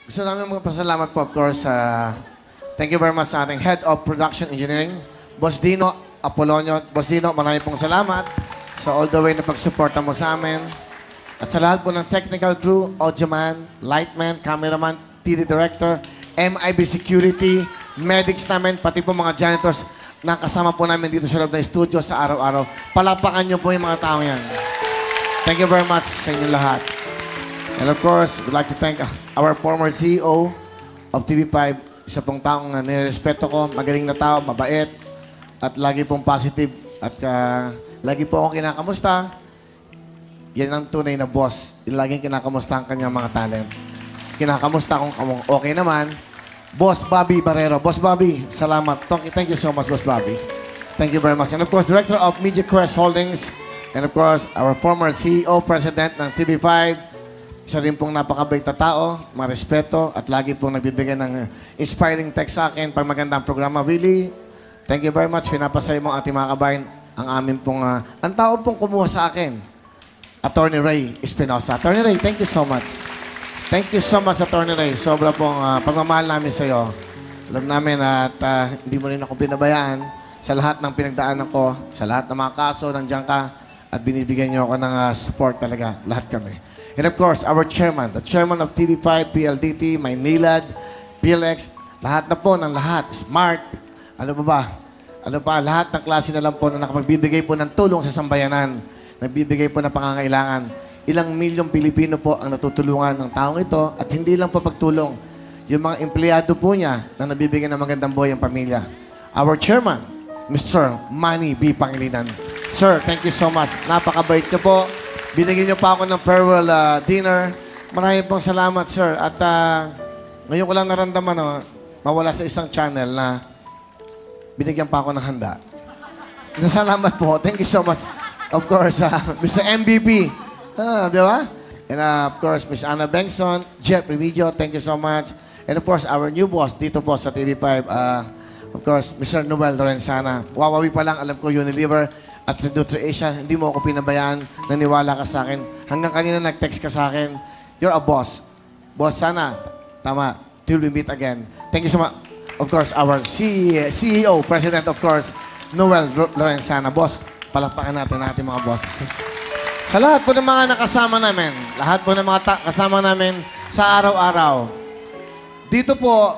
Gusto namin magpasalamat po, of course, thank you very much sa ating Head of Production Engineering, Boss Dino Apolonio. Boss Dino, marami pong salamat sa all the way na pagsuporta mo sa amin. At sa lahat po ng technical crew, audioman, lightman, cameraman, TV director, MIB security, medics namin, pati po mga janitors na kasama po namin dito sa loob ng studio sa araw-araw. Palapakan niyo po yung mga tao yan. Thank you very much sa inyo lahat. And of course, we'd like to thank our former CEO of TV5. Isa pong taong nirespeto ko, magaling na tao, mabait, at lagi pong positive. At lagi po akong kinakamusta. Yan ang tunay na boss. Yung laging kinakamusta ang kanyang mga talent. Kinakamusta kung okay naman. Boss Bobby Barrero. Boss Bobby, salamat. Thank you so much, Boss Bobby. Thank you very much. And of course, Director of Media Quest Holdings. And of course, our former CEO, President ng TV5. Isa rin pong napakabait na tao, marespeto, at lagi pong nagbibigay ng inspiring text sa akin pag magandang programa. Willie, thank you very much. Pinapasaya mo ang ating mga kabayan. Ang amin pong, ang tao pong kumuha sa akin, Attorney Ray Espinosa. Attorney Ray, thank you so much. Thank you so much, Attorney Ray. Sobra pong pagmamahal namin sa iyo. Alam namin at hindi mo rin ako pinabayaan sa lahat ng pinagdaanan ko, sa lahat ng mga kaso, nandiyan ka, at binibigyan niyo ako ng support talaga, lahat kami. And of course, our chairman, the chairman of TV5, PLDT, Maynilad, PLX, lahat na po ng lahat, smart, ano ba? Ano pa, lahat ng klase na lang po na nakapagbibigay po ng tulong sa sambayanan, nagbibigay po ng pangangailangan. Ilang milyong Pilipino po ang natutulungan ng taong ito at hindi lang po pagtulong. Yung mga empleyado po niya na nabibigyan ng magandang buhay ang pamilya. Our chairman, Mr. Manny B. Pangilinan. Sir, thank you so much. Napakabait niyo po. Binigyan niyo pa ako ng farewell dinner. Maraming pong salamat, sir. At ngayon ko lang naramdaman mawala sa isang channel na binigyan pa ako ng handa. Salamat po. Thank you so much. Of course, Mr. MVP. Di ba? And of course, Miss Anna Bengson, Jeff Remigio, thank you so much. And of course, our new boss dito po sa TV5, of course, Mr. Noel Lorenzana. Wawawi pa lang, alam ko, Unilever at Nutri-Asia, hindi mo ako pinabayaan, naniwala ka sa akin. Hanggang kanina nag-text ka sa akin, you're a boss. Boss, sana, tama, till we meet again. Thank you so much. Of course, our CEO, President, of course, Noel Lorenzana. Boss, palakpakan natin ang ating mga bosses. Sa lahat po ng mga nakasama namin, lahat po ng mga kasama namin sa araw-araw, dito po,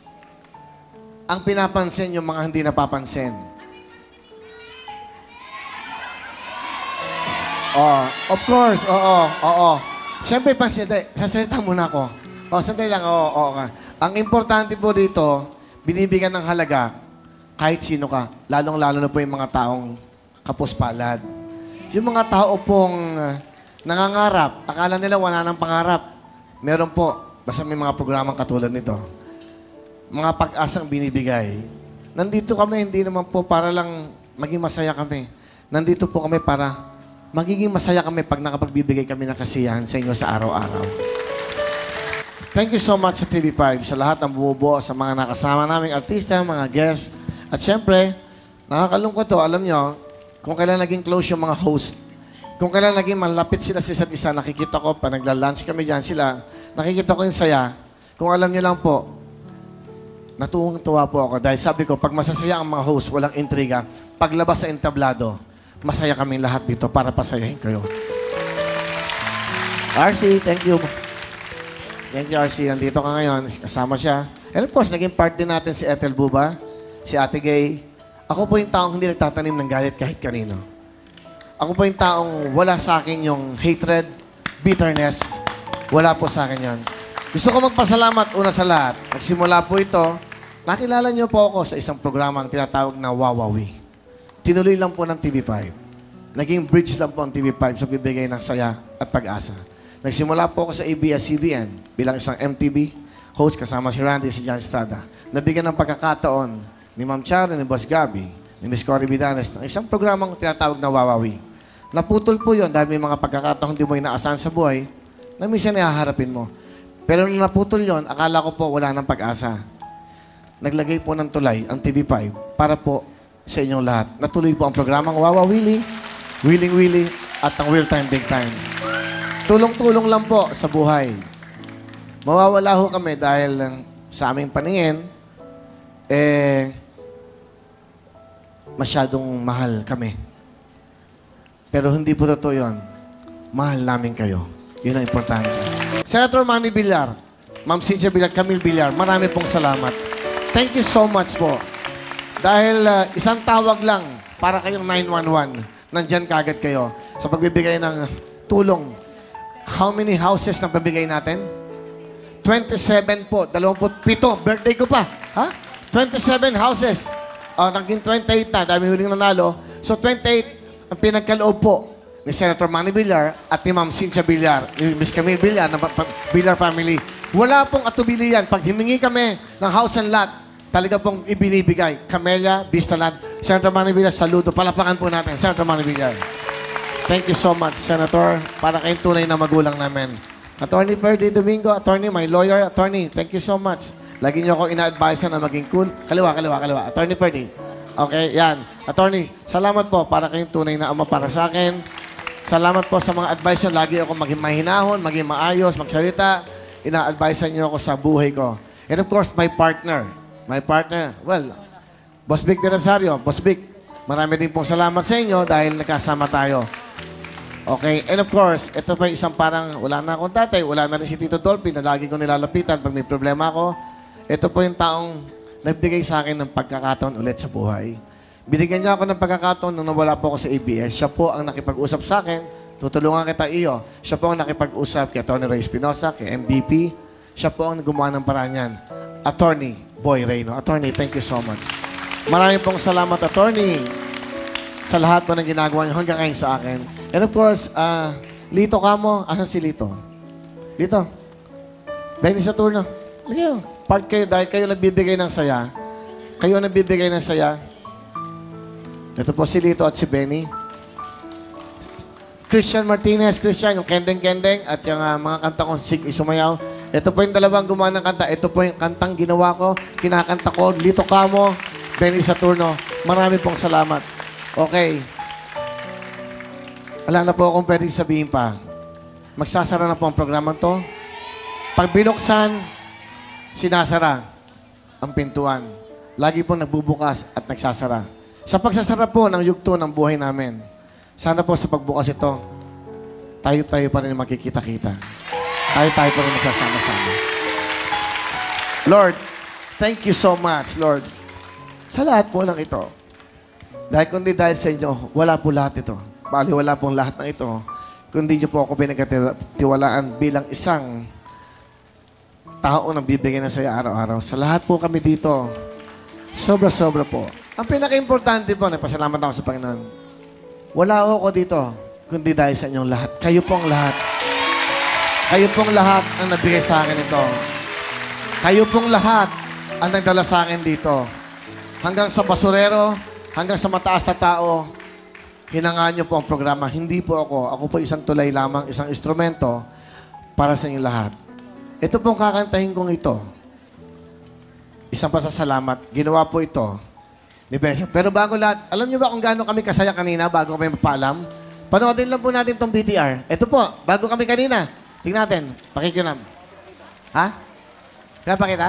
ang pinapansin yung mga hindi napapansin. Oh, of course, oo. Siyempre, sasalita muna ako. Sandali lang, oo ka. Ang importante po dito, binibigyan ng halaga kahit sino ka. Lalong-lalo na po yung mga taong kapuspalad. Yung mga tao pong nangangarap, akala nila wala nang pangarap. Meron po, basta may mga programang katulad nito. Mga pag-asang binibigay. Nandito kami, hindi naman po para lang maging masaya kami. Nandito po kami para magiging masaya kami pag nakapagbibigay kami ng kasiyahan sa inyo sa araw-araw. Thank you so much sa TV5, sa lahat ng bumubuo, sa mga nakasama naming artista, mga guests. At syempre, nakakalungkot to, alam nyo, kung kailan naging close yung mga host, kung kailan naging malapit sila sa isa't isa, nakikita ko, pa nagla-lunch kami dyan sila, nakikita ko yung saya. Kung alam nyo lang po, natuwang-tuwa po ako dahil sabi ko, pag masasaya ang mga host, walang intriga, paglabas sa entablado, masaya kaming lahat dito para pasayahin kayo. RC, thank you. Thank you, RC. Nandito ka ngayon. Kasama siya. And of course, naging part din natin si Ethel Buba, si Ate Gay. Ako po yung taong hindi nagtatanim ng galit kahit kanino. Ako po yung taong wala sa akin yung hatred, bitterness. Wala po sa akin yan. Gusto ko magpasalamat una sa lahat. Nagsimula po ito, nakilala niyo po ako sa isang programang tinatawag na Wawawi. Tinuloy lang po ng TV5. Naging bridge lang po ang TV5 sa bibigay ng saya at pag-asa. Nagsimula po ako sa ABS-CBN bilang isang MTV host kasama si Randy si John Estrada. Nabigyan ng pagkakataon ni Ma'am Charo, ni Boss Gabi, ni Miss Cory Vidanes ng isang programang tinatawag na Wawawi. Naputol po yun dahil may mga pagkakataon hindi mo inaasahan sa buhay na minsan ihaharapin mo. Pero nung naputol yun, akala ko po wala ng pag-asa. Naglagay po ng tulay ang TV5 para po sa inyong lahat. Natuloy po ang programang Wawa Willie, Willing Willie, at ang Real Time Big Time. Tulong-tulong lang po sa buhay. Mawawala ho kami dahil sa aming paningin, masyadong mahal kami. Pero hindi po totoo yun. Mahal namin kayo. Yun ang importante. Senator Manny Villar, Ma'am Cynthia Villar, Camille Villar, marami pong salamat. Thank you so much po. Dahil isang tawag lang para kayong 911. Nandyan kagad kayo sa pagbibigay ng tulong. How many houses na pabigay natin? 27 po. 27. Birthday ko pa. Ha? 27 houses. Naging 28 na. Dami huling nanalo. So 28 ang pinagkaloob po ni Senator Manny Villar at ni Ma'am Cynthia Villar, ni Miss Camille Villar, ng Villar family. Wala pong atubili yan. Pag himingi kami ng house and lot, talaga pong ibinibigay. Camellia, Vista Land. Senator Manny Villar, saludo. Palapakan po natin. Senator Manny Villar. Thank you so much, Senator. Para kayong tunay na magulang namin. Attorney Ferdy Domingo, attorney, my lawyer, attorney, thank you so much. Lagi niyo ako ina-advise na maging cool. Kaliwa. Attorney Ferdy. Okay, yan. Attorney, salamat po para kayong tunay na ama para sa akin. Salamat po sa mga advice niyo. Lagi ako maging mahinahon, maging maayos, magsalita. Ina-advise niyo ako sa buhay ko. And of course, my partner. Well, Boss Vic de Rosario. Boss Vic, marami din pong salamat sa inyo dahil nagkasama tayo. Okay, and of course, ito pa isang parang wala na akong tatay, wala na rin si Tito Dolphy na lagi ko nilalapitan pag may problema ako. Ito po yung taong nagbigay sa akin ng pagkakataon ulit sa buhay. Binigyan niya ako ng pagkakataon nung nawala po ako sa ABS. Siya po ang nakipag-usap sa akin. Tutulungan kita iyo. Siya po ang nakipag-usap kay Atty. Ray Espinosa, kay MVP. Siya po ang gumawa ng paraan yan. Attorney Boy Reyno. Attorney, thank you so much. Maraming pong salamat, Attorney, sa lahat po ng ginagawa niyo hanggang ngayon sa akin. And of course, Lito Kamo, asan si Lito? Lito, Benny Saturno. Ligaw. Part kayo, dahil kayo nagbibigay ng saya. Kayo nagbibigay ng saya. Ito po si Lito at si Benny. Christian Martinez, yung Kendeng-Kendeng, at yung mga kanta kong Sig Isumayaw. Ito po yung dalawang gumawa ng kanta. Ito po yung kantang ginawa ko, kinakanta ko, Lito Kamo, Benny Saturno. Marami pong salamat. Okay. Wala na po akong pwedeng sabihin pa. Magsasara na po ang programa to. Pag binuksan, sinasara ang pintuan. Lagi po nagbubukas at nagsasara. Sa pagsasara po ng yugto ng buhay namin, sana po sa pagbukas ito, tayo pa rin makikita-kita. Tayo pa rin magsasama-sama. Lord, thank you so much, Lord, sa lahat po ng ito. Dahil sa inyo, wala po lahat ito. Bali, wala pong lahat ng ito. Kundi niyo po ako pinagkatiwalaan bilang isang tao na bibigyan na saya araw-araw. Sa lahat po kami dito, sobra-sobra po. Ang pinaka-importante po, nagpasalamat ako sa Panginoon. Wala ako dito, kundi dahil sa inyong lahat. Kayo pong lahat. Kayo pong lahat ang nagbigay sa akin ito. Kayo pong lahat ang nagdala sa akin dito. Hanggang sa basurero, hanggang sa mataas na tao, hinangaan niyo po ang programa. Hindi po ako. Ako po isang tulay lamang, isang instrumento para sa inyong lahat. Ito pong kakantahin kong ito. Isang pasasalamat. Ginawa po ito ni Bishop. Pero bago lahat, alam niyo ba kung gaano kami kasaya kanina bago kami magpaalam? Panoodin lang po natin itong BTR. Ito po, bago kami kanina. Tingnan natin. Pakikinam. Ha? Pinapakita?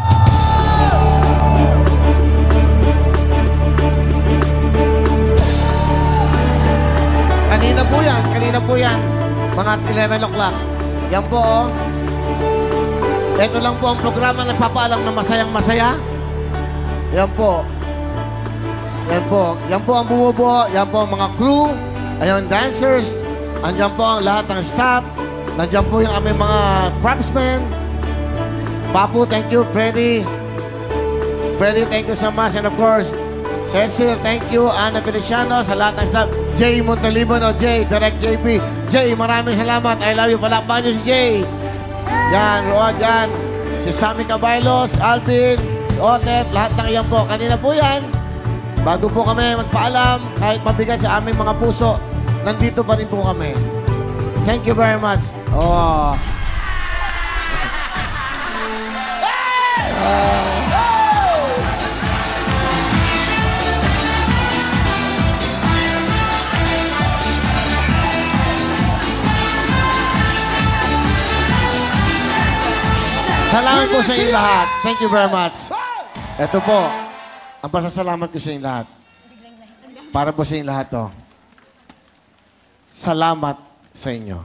Kanina po yan. Mga 11 o'clock. Yan po, oh. Ito lang po ang programa na nagpapaalam na masayang masaya. Yan po. Yan po. Yan po ang bumubuo. Yan po ang mga crew. Ayan, dancers. Andiyan po ang lahat ng staff. Nandiyan po yung aming mga propsmen. Papu, thank you. Freddy, thank you so much. And of course, Cecil, thank you. Ana Feliciano, sa lahat ng staff. Jay Montalibon, o Jay, Direct JP. Jay, maraming salamat. I love you. Palakpan niyo si Jay. Yan, Road, yan. Si Sammy Cabaylos, Alvin, Otet, lahat ng iyan po. Kanina po yan. Bago po kami magpaalam, kahit mabigat sa aming mga puso, nandito pa rin po kami. Thank you very much. Oh. Salamat po sa inyo lahat. Thank you very much. Ito po, ang pasasalamat ko sa inyo lahat. Para po sa inyo lahat to. Salamat sa inyo.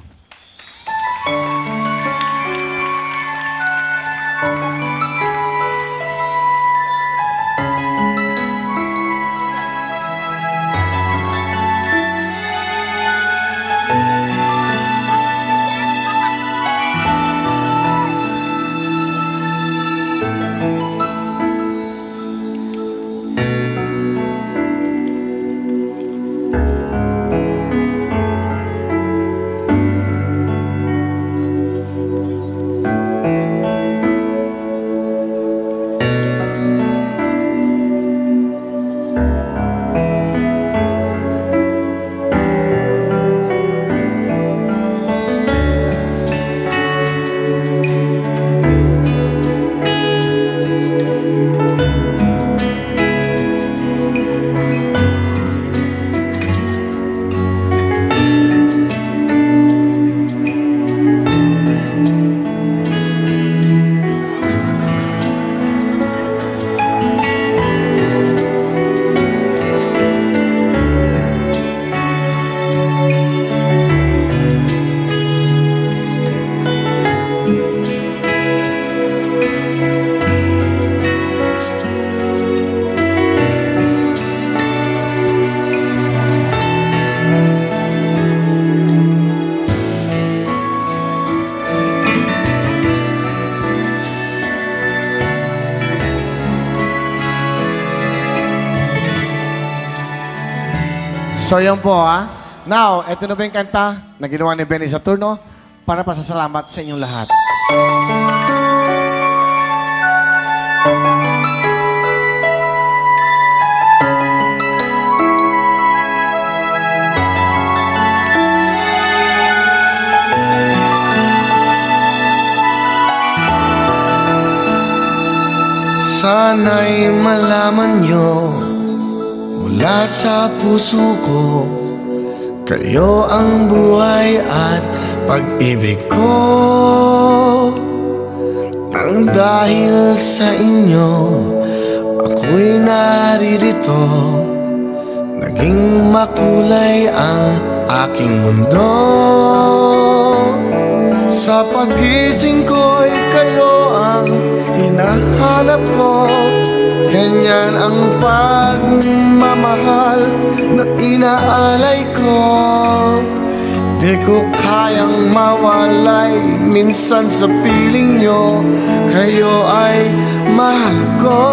So, yun po, ha? Now, ito na ba yung kanta na ginawa ni Benny Saturno para pasasalamat sa inyong lahat. Sana'y malaman nyo mula sa puso ko, kayo ang buhay at pag-ibig ko. Nang dahil sa inyo, ako'y naririto, naging makulay ang aking mundo. Sa pagising ko'y kayo ang hinahanap ko. Ganyan ang pagmamahal na inaalay ko. Di ko kayang mawalay minsan sa piling nyo. Kayo ay mahal ko.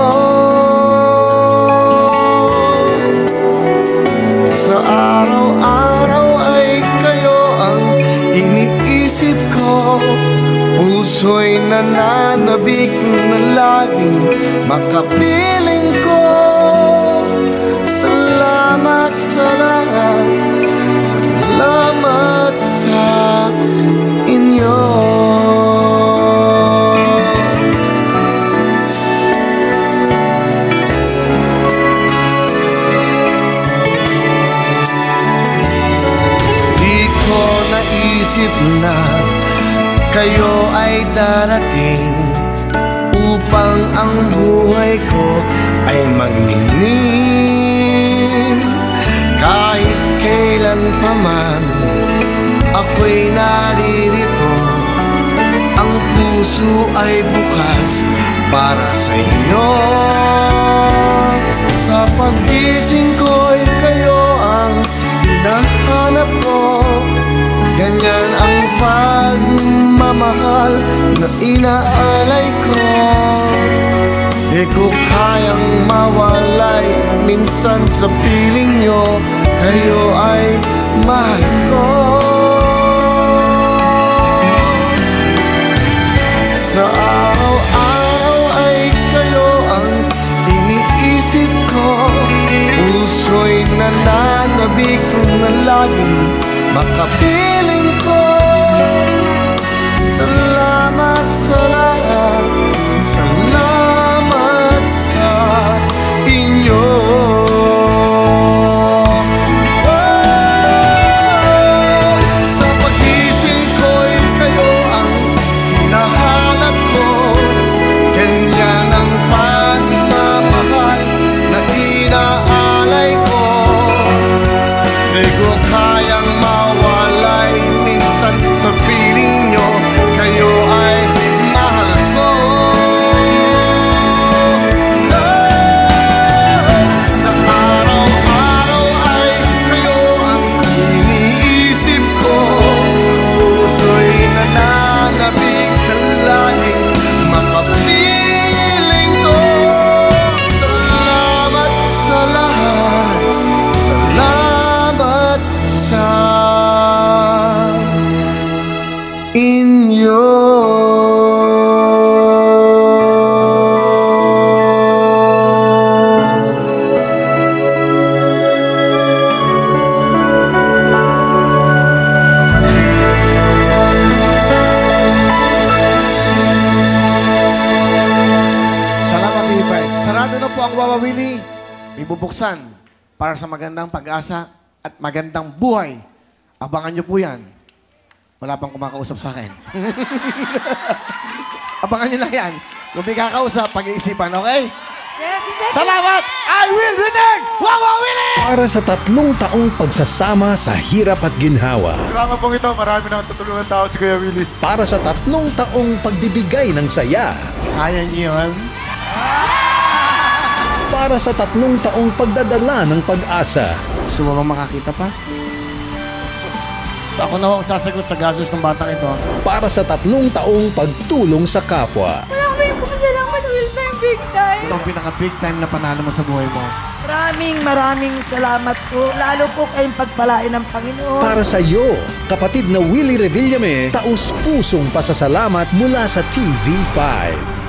Sa araw-araw ay kayo ang iniisip ko. Puso'y nananabik na laging makapiling ko. Salamat sa lahat, salamat sa inyo. Di ko naisip na kayo ay darating upang ang buhay ko ay magningning. Kahit kailan pa man ako'y naririto, ang puso ay bukas para sa inyo. Sa pagising ko'y kayo ang hinahanap ko. Ganyan ang pagmamahal na inaalay ko. Di ko kayang mawalay minsan sa piling nyo. Kayo ay mahal ko. Sa araw-araw ay kayo ang iniisip ko. Puso'y nananabik na laging makapiling ko. Salamat sa lahat, salamat sa inyo. Sa pagising ko'y kayo ang hinahanap ko. po ang Wawa Willie. May bubuksan para sa magandang pag-asa at magandang buhay. Abangan nyo po yan. Wala pang kumakausap sa akin. Abangan nyo lang yan. Kung may kakausap, pag-iisipan, okay? Yes, yes. Salamat! I will return! Wawa Willie! Para sa 3 taong pagsasama sa hirap at ginhawa. Drama pong ito, marami nang tutulungan tao si Kuya Willie. Para sa 3 taong pagbibigay ng saya. Kaya nyo yun? Para sa 3 taong pagdadala ng pag-asa. Gusto mo bang makakita pa? Ako na ho ang sasagot sa gastos ng batang ito. Para sa 3 taong pagtulong sa kapwa. Maraming salamat, Will Time Big Time. Ito ang pinaka-big time na panalo mo sa buhay mo. Maraming salamat po. Lalo po kayong pagpalain ng Panginoon. Para sa iyo, kapatid na Willie Revillame, taus-pusong pasasalamat mula sa TV5.